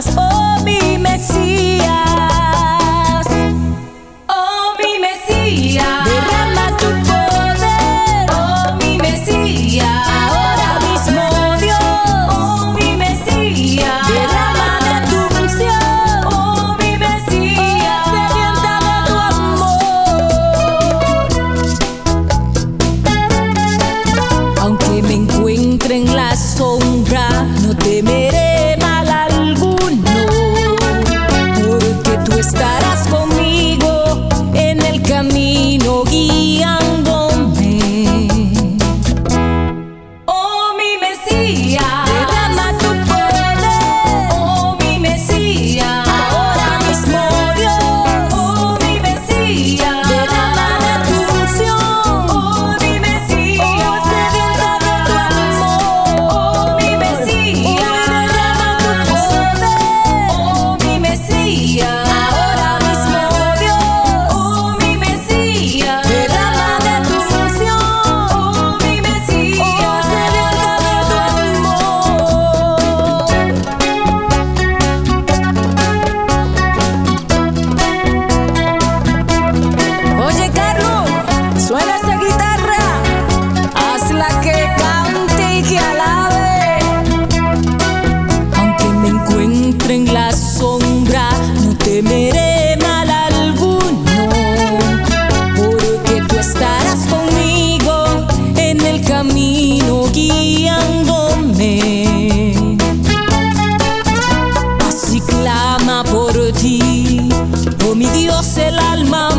amas, oh mi Mesías, oh mi Mesías. Derrama tu poder, oh mi Mesías, ahora mismo Dios, oh mi Mesías. Derrama de tu unción, oh mi Mesías, sedienta de tu amor. Aunque me encuentre en la sombra, no temeré mal alguno, porque tú estarás conmigo en el camino guiándome. Oh mi Mesías, derrama tu poder, oh mi Mesías, ahora mismo Dios, oh mi Mesías. Derrama de tu unción, oh mi Mesías, sedienta de tu amor, oh mi Mesías. Derrama tu poder, oh mi Mesías, ahora mismo Dios, oh mi Mesías. Derrama de tu unción, oh mi Mesías, sedienta de tu amor. Oye Carlos, suena esa guitarra, hazla que cante y que alabe. Aunque me encuentre en la sombra, no temeré mal alguno, porque tú estarás conmigo en el camino guiándome. Así clama por ti, oh mi Dios, el alma